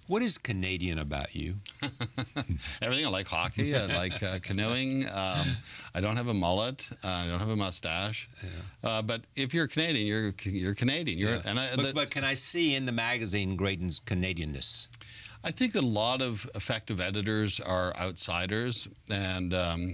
What is Canadian about you? Everything. I like hockey. I like canoeing. I don't have a mullet. I don't have a mustache. Yeah. But if you're Canadian, you're Canadian. Yeah. But can I see in the magazine Graydon's Canadianness? I think a lot of effective editors are outsiders, and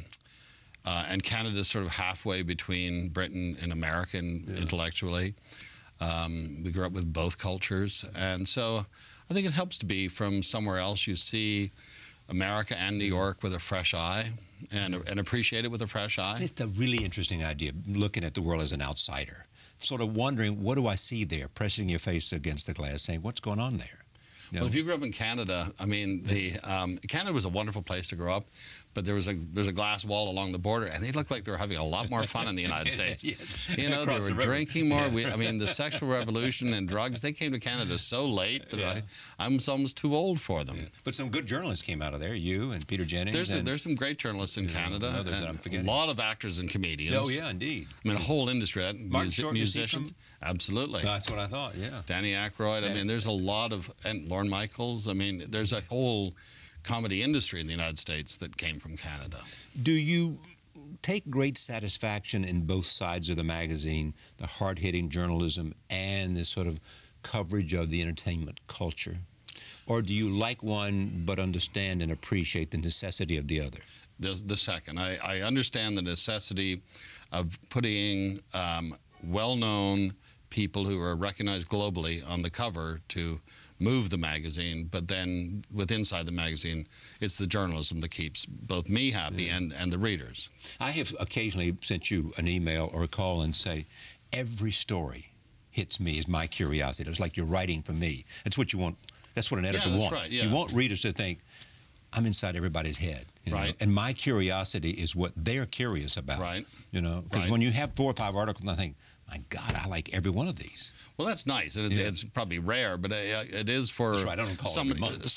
Canada's sort of halfway between Britain and America intellectually. We grew up with both cultures, and so I think it helps to be from somewhere else. You see America and New York with a fresh eye, and appreciate it with a fresh eye. It's a really interesting idea, looking at the world as an outsider, sort of wondering, what do I see there, pressing your face against the glass, saying, what's going on there? You know? Well, if you grew up in Canada, I mean, Canada was a wonderful place to grow up, but there's a glass wall along the border, and they looked like they were having a lot more fun in the United States. Yes. You know, they were drinking more. I mean, the sexual revolution and drugs, they came to Canada so late that I'm almost too old for them. Yeah. But some good journalists came out of there, you and Peter Jennings. There's some great journalists in Canada, and a lot of actors and comedians. Oh, yeah, indeed. I mean, a whole industry, musicians. Absolutely. That's what I thought, yeah. Danny Aykroyd. I mean, there's a lot of, and Lorne Michaels. I mean, there's a whole comedy industry in the United States that came from Canada. Do you take great satisfaction in both sides of the magazine, the hard-hitting journalism and the sort of coverage of the entertainment culture? Or do you like one but understand and appreciate the necessity of the other? The second. I understand the necessity of putting well-known people who are recognized globally on the cover to move the magazine, but then inside the magazine, it's the journalism that keeps both me happy and the readers. I have occasionally sent you an email or a call and say, every story hits me as my curiosity. It's like you're writing for me. That's what you want. That's what an editor wants. Right, yeah. You want readers to think, I'm inside everybody's head. You know? And my curiosity is what they're curious about. Right. You know, because when you have 4 or 5 articles, I think, my God, I like every one of these. Well, that's nice. It's probably rare, but it is for that's right. I don't call somebody.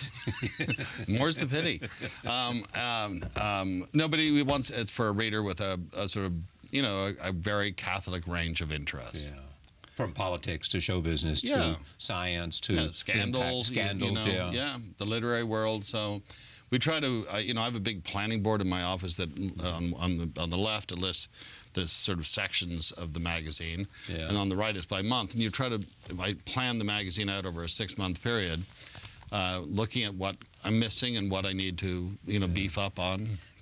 More's the pity. Nobody wants it's for a reader with a sort of a very Catholic range of interests. Yeah. From politics to show business to science to scandals, scandals. The literary world. So we try to, I have a big planning board in my office that on the left it lists the sort of sections of the magazine, and on the right is by month. And you try to, I plan the magazine out over a 6-month period, looking at what I'm missing and what I need to, beef up on.